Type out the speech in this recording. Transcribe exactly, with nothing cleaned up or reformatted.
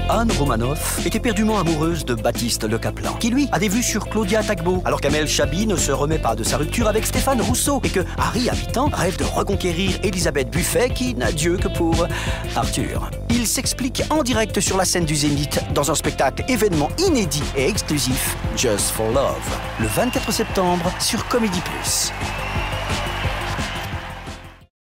Anne Romanoff est éperdument amoureuse de Baptiste Le Caplan, qui lui a des vues sur Claudia Tagbo, alors qu'Amel Chabi ne se remet pas de sa rupture avec Stéphane Rousseau et que Harry Habitant rêve de reconquérir Elisabeth Buffet qui n'a Dieu que pour Arthur. Il s'explique en direct sur la scène du Zénith dans un spectacle événement inédit et exclusif, Just for Love, le vingt-quatre septembre sur Comédie Plus.